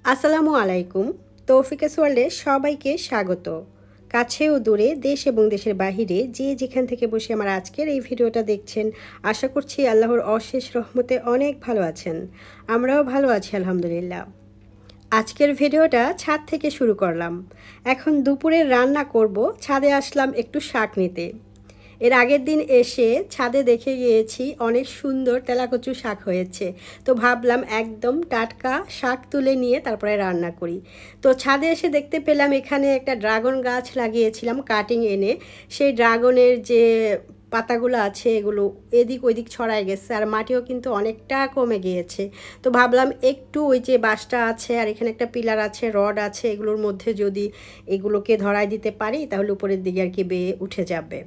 আসসালামু আলাইকুম। তৌফিকাস ওয়ার্ল্ডে সবাইকে স্বাগত। কাছে ও দূরে, দেশ এবং দেশের বাহিরে যে যেখান থেকে বসে আমার আজকের এই ভিডিওটা দেখছেন, আশা করছি আল্লাহর অশেষ রহমতে অনেক ভালো আছেন। আমরাও ভালো আছি আলহামদুলিল্লাহ। আজকের ভিডিওটা ছাদ থেকে শুরু করলাম। এখন দুপুরে রান্না করব, ছাদে আসলাম একটু শাক নিতে। এর আগের দিন এসে ছাদে দেখে গিয়েছি অনেক সুন্দর তেলাকচু শাক হয়েছে, তো ভাবলাম একদম টাটকা শাক তুলে নিয়ে তারপরে রান্না করি। তো ছাদে এসে দেখতে পেলাম এখানে একটা ড্রাগন গাছ লাগিয়েছিলাম কাটিং এনে। সেই ড্রাগনের যে পাতাগুলো আছে এগুলো এদিক ওইদিক ছড়ায় গেছে, আর মাটিও কিন্তু অনেকটা কমে গিয়েছে। তো ভাবলাম একটু ওই যে বাঁশটা আছে আর এখানে একটা পিলার আছে, রড আছে, এগুলোর মধ্যে যদি এগুলোকে ধরায় দিতে পারি তাহলে উপরের দিকে আর কি বেয়ে উঠে যাবে।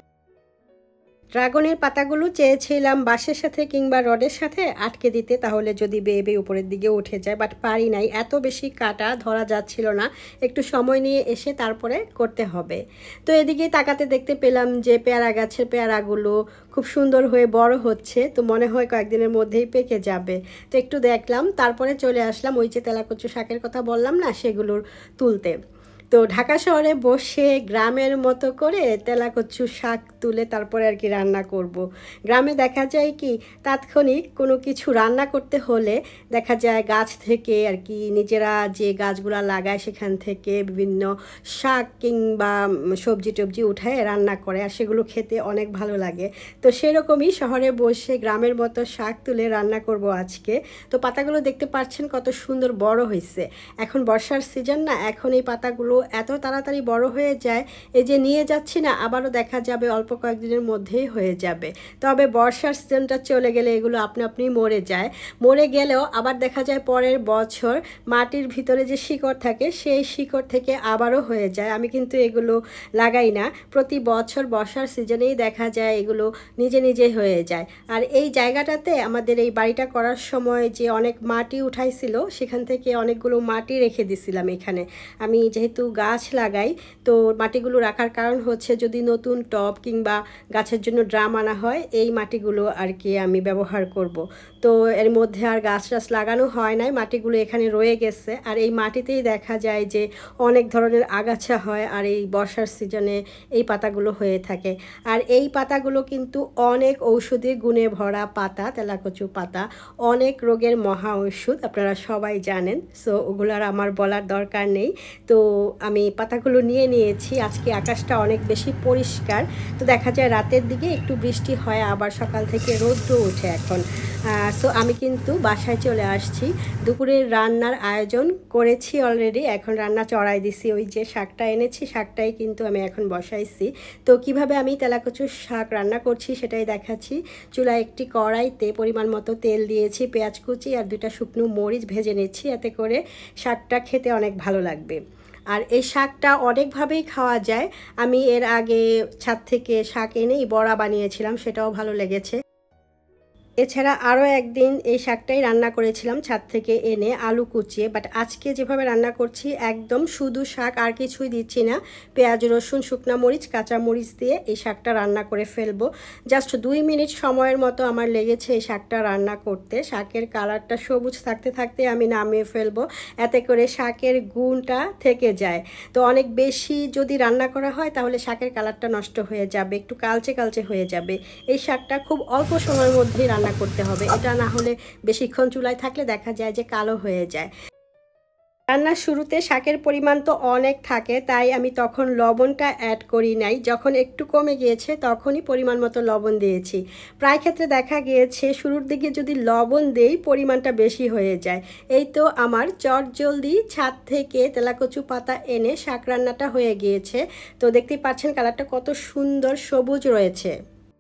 ড্রাগনের পাতাগুলো চেয়েছিলাম বাঁশের সাথে কিংবা রডের সাথে আটকে দিতে, তাহলে যদি বেয়ে বেয়ে উপরের দিকে উঠে যায়, বাট পারি নাই, এত বেশি কাটা ধরা যাচ্ছিল না। একটু সময় নিয়ে এসে তারপরে করতে হবে। তো এদিকে তাকাতে দেখতে পেলাম যে পেয়ারা গাছের পেয়ারাগুলো খুব সুন্দর হয়ে বড় হচ্ছে, তো মনে হয় কয়েকদিনের মধ্যেই পেকে যাবে। তো একটু দেখলাম, তারপরে চলে আসলাম ওই যে তেলাকচু শাকের কথা বললাম না, সেগুলোর তুলতে। তো ঢাকা শহরে বসে গ্রামের মতো করে তেলাকচু শাক তুলে তারপরে আর কি রান্না করব। গ্রামে দেখা যায় কি তাৎক্ষণিক কোনো কিছু রান্না করতে হলে দেখা যায় গাছ থেকে আর কি নিজেরা যে গাছগুলা লাগায় সেখান থেকে বিভিন্ন শাক কিংবা সবজি টবজি উঠায় রান্না করে, আর সেগুলো খেতে অনেক ভালো লাগে। তো সেরকমই শহরে বসে গ্রামের মতো শাক তুলে রান্না করব আজকে। তো পাতাগুলো দেখতে পাচ্ছেন কত সুন্দর বড় হয়েছে। এখন বর্ষার সিজন না, এখন এই পাতাগুলো এত তাড়াতাড়ি বড় হয়ে যায়, এই যে নিয়ে যাচ্ছি না আবারও দেখা যাবে অল্প কয়েকদিনের মধ্যেই হয়ে যাবে। তবে বর্ষার সিজনটা চলে গেলে এগুলো আপনি আপনি মরে যায়। মরে গেলেও আবার দেখা যায় পরের বছর মাটির ভিতরে যে শিকড় থাকে সেই শিকড় থেকে আবারও হয়ে যায়। আমি কিন্তু এগুলো লাগাই না, প্রতি বছর বর্ষার সিজনেই দেখা যায় এগুলো নিজে নিজে হয়ে যায়। আর এই জায়গাটাতে আমাদের এই বাড়িটা করার সময় যে অনেক মাটি উঠাইছিল, সেখান থেকে অনেকগুলো মাটি রেখে দিছিলাম এখানে। আমি যেহেতু গাছ লাগাই, তো মাটিগুলো রাখার কারণ হচ্ছে যদি নতুন টব কিংবা গাছের জন্য ড্রাম আনা হয়, এই মাটিগুলো আর কি আমি ব্যবহার করব। তো এর মধ্যে আর গাছ টাছ লাগানো হয় নাই, মাটিগুলো এখানে রয়ে গেছে। আর এই মাটিতেই দেখা যায় যে অনেক ধরনের আগাছা হয়, আর এই বর্ষার সিজনে এই পাতাগুলো হয়ে থাকে। আর এই পাতাগুলো কিন্তু অনেক ঔষধি গুণে ভরা পাতা, তেলাকচু পাতা অনেক রোগের মহা ঔষধ, আপনারা সবাই জানেন। সো ওগুলো আর আমার বলার দরকার নেই। তো আমি পাতাগুলো নিয়ে নিয়েছি। আজকে আকাশটা অনেক বেশি পরিষ্কার, তো দেখা যায় রাতের দিকে একটু বৃষ্টি হয়, আবার সকাল থেকে রৌদ্র ওঠে এখন। সো আমি কিন্তু বাসায় চলে আসছি। দুপুরের রান্নার আয়োজন করেছি অলরেডি, এখন রান্না চড়াই দিছি। ওই যে শাকটা এনেছি, শাকটাই কিন্তু আমি এখন বসাইছি। তো কিভাবে আমি তেলাকচুর শাক রান্না করছি সেটাই দেখাচ্ছি। চুলায় একটি কড়াইতে পরিমাণ মতো তেল দিয়েছি, পেঁয়াজ কুচি আর 2টা শুকনো মরিচ ভেজে নিচ্ছি, এতে করে শাকটা খেতে অনেক ভালো লাগবে। আর এই শাকটা অনেকভাবেই খাওয়া যায়। আমি এর আগে ছাদ থেকে শাক এনেই বড়া বানিয়েছিলাম, সেটাও ভালো লেগেছে। এছাড়া আরও একদিন এই শাকটাই রান্না করেছিলাম ছাদ থেকে এনে আলু কুচিয়ে, বাট আজকে যেভাবে রান্না করছি একদম শুধু শাক, আর কিছুই দিচ্ছি না। পেঁয়াজ, রসুন, শুকনো মরিচ, কাঁচা মরিচ দিয়ে এই শাকটা রান্না করে ফেলবো। জাস্ট 2 মিনিট সময়ের মতো আমার লেগেছে এই শাকটা রান্না করতে। শাকের কালারটা সবুজ থাকতে থাকতে আমি নামিয়ে ফেলবো, এতে করে শাকের গুণটা থেকে যায়। তো অনেক বেশি যদি রান্না করা হয় তাহলে শাকের কালারটা নষ্ট হয়ে যাবে, একটু কালচে কালচে হয়ে যাবে। এই শাকটা খুব অল্প সময়ের মধ্যেই রান্না করতে হবে, এটা না হলে বেশিক্ষণ চুলায় থাকলে দেখা যায় যে কালো হয়ে যায়। রান্নার শুরুতে শাকের পরিমাণ তো অনেক থাকে, তাই আমি তখন লবণটা অ্যাড করি নাই। যখন একটু কমে গিয়েছে তখনই পরিমাণ মতো লবণ দিয়েছি। প্রায় ক্ষেত্রে দেখা গিয়েছে শুরুর দিকে যদি লবণ দেই পরিমাণটা বেশি হয়ে যায়। এই তো আমার চটজলদি ছাদ থেকে তেলাকচু পাতা এনে শাক রান্নাটা হয়ে গিয়েছে। তো দেখতেই পাচ্ছেন কালারটা কত সুন্দর সবুজ রয়েছে।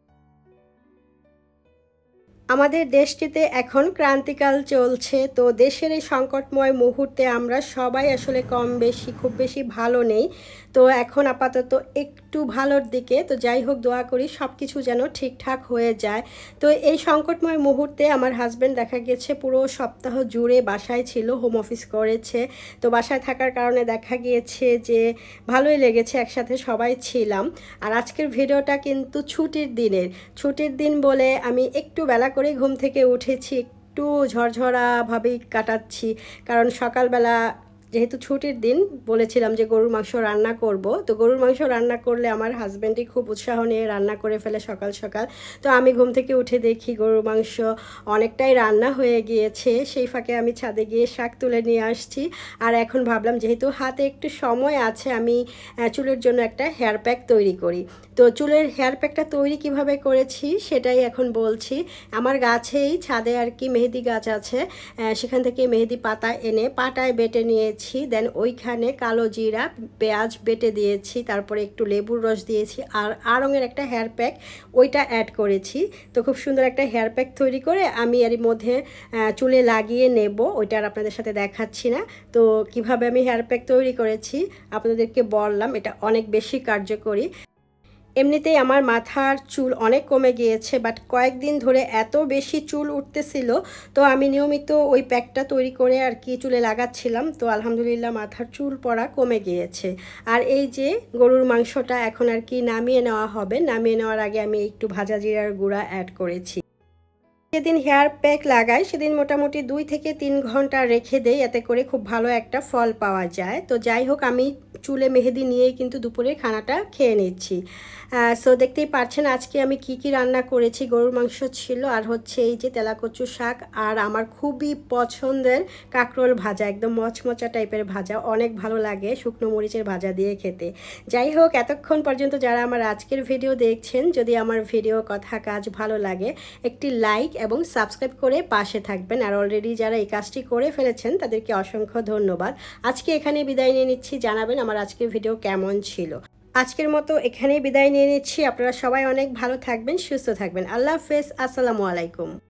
আমাদের দেশটিতে এখন ক্রান্তিকাল চলছে, তো দেশের এই সংকটময় মুহূর্তে আমরা সবাই আসলে কম বেশি খুব বেশি ভালো নেই। তো এখন আপাতত একটু ভালোর দিকে, তো যাই হোক দোয়া করি সব কিছু যেন ঠিকঠাক হয়ে যায়। তো এই সংকটময় মুহূর্তে আমার হাজব্যান্ড দেখা গেছে পুরো সপ্তাহ জুড়ে বাসায় ছিল, হোম অফিস করেছে। তো বাসায় থাকার কারণে দেখা গিয়েছে যে ভালোই লেগেছে, একসাথে সবাই ছিলাম। আর আজকের ভিডিওটা কিন্তু ছুটির দিন বলে আমি একটু বেলা করে ঘুম থেকে উঠেছি, একটু ঝরঝরাভাবেই কাটাচ্ছি, কারণ সকালবেলা যেহেতু ছুটির দিন বলেছিলাম যে গরুর মাংস রান্না করব, তো গরুর মাংস রান্না করলে আমার হাজব্যান্ডই খুব উৎসাহ নিয়ে রান্না করে ফেলে সকাল সকাল। তো আমি ঘুম থেকে উঠে দেখি গরুর মাংস অনেকটাই রান্না হয়ে গিয়েছে। সেই ফাঁকে আমি ছাদে গিয়ে শাক তুলে নিয়ে আসছি। আর এখন ভাবলাম যেহেতু হাতে একটু সময় আছে, আমি চুলের জন্য একটা হেয়ার প্যাক তৈরি করি। তো চুলের হেয়ার প্যাকটা তৈরি কিভাবে করেছি সেটাই এখন বলছি। আমার গাছেই ছাদে আর কি মেহেদি গাছ আছে, সেখান থেকে মেহেদি পাতা এনে পাটায় বেটে নিয়েছি। দেন ওইখানে কালো জিরা পেঁয়াজ বেটে দিয়েছি, তারপরে একটু লেবুর রস দিয়েছি আর আড়ঙের একটা হেয়ার প্যাক ওইটা অ্যাড করেছি। তো খুব সুন্দর একটা হেয়ার প্যাক তৈরি করে আমি এর মধ্যে চুলে লাগিয়ে নেব। ওইটা আর আপনাদের সাথে দেখাচ্ছি না। তো কিভাবে আমি হেয়ার প্যাক তৈরি করেছি আপনাদেরকে বললাম, এটা অনেক বেশি কার্যকরী। এমনিতেই আমার মাথার চুল অনেক কমে গিয়েছে, বাট কয়েকদিন ধরে এত বেশি চুল উঠতেছিল, তো আমি নিয়মিত ওই প্যাকটা তৈরি করে আর কি চুলে লাগাচ্ছিলাম। তো আলহামদুলিল্লাহ মাথার চুল পড়া কমে গিয়েছে। আর এই যে গরুর মাংসটা এখন আর কি নামিয়ে নেওয়া হবে। নামিয়ে নেওয়ার আগে আমি একটু ভাজা জিরার গুঁড়া অ্যাড করেছি। যেদিন হেয়ার প্যাক লাগাই সেদিন মোটামুটি 2 থেকে 3 ঘন্টা রেখে দেই, এতে করে খুব ভালো একটা ফল পাওয়া যায়। তো যাই হোক, আমি চুলে মেহেদি নিয়েই কিন্তু দুপুরের খানাটা খেয়ে নিচ্ছি। সো দেখতেই পাচ্ছেন আজকে আমি কি কি রান্না করেছি। গরুর মাংস ছিল, আর হচ্ছে এই যে তেলাকচু শাক, আর আমার খুবই পছন্দের কাঁকরোল ভাজা, একদম মচমচা টাইপের ভাজা, অনেক ভালো লাগে শুকনো মরিচের ভাজা দিয়ে খেতে। যাই হোক, এতক্ষণ পর্যন্ত যারা আমার আজকের ভিডিও দেখছেন, যদি আমার ভিডিও কথা কাজ ভালো লাগে একটি লাইক এবং সাবস্ক্রাইব করে পাশে থাকবেন। আর অলরেডি যারা এই কাজটি করে ফেলেছেন তাদেরকে অসংখ্য ধন্যবাদ। আজকে এখানে বিদায় নিয়ে নিচ্ছি। জানাবেন আমার আজকের ভিডিও কেমন ছিল। আজকের মতো এখানেই বিদায় নিয়ে নিচ্ছি। আপনারা সবাই অনেক ভালো থাকবেন, সুস্থ থাকবেন। আল্লাহ হাফেজ, আসসালামু আলাইকুম।